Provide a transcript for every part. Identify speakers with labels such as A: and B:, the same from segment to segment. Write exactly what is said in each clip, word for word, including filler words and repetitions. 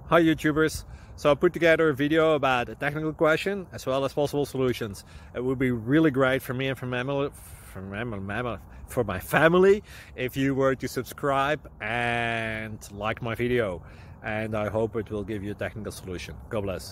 A: Hi YouTubers! So I put together a video about a technical question as well as possible solutions. It would be really great for me and for my, for my, for my family if you were to subscribe and like my video. And I hope it will give you a technical solution. God bless.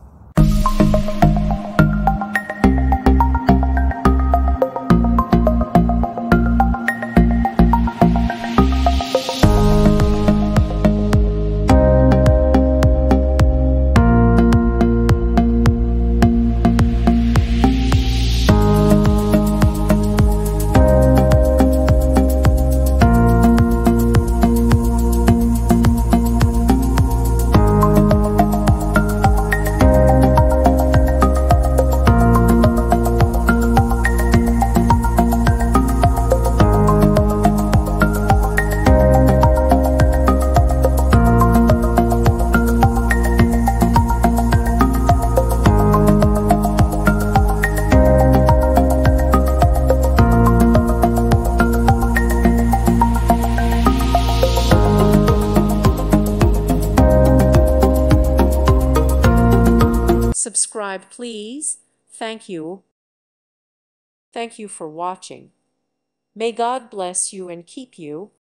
B: Subscribe, please. Thank you. Thank you for watching. May God bless you and keep you.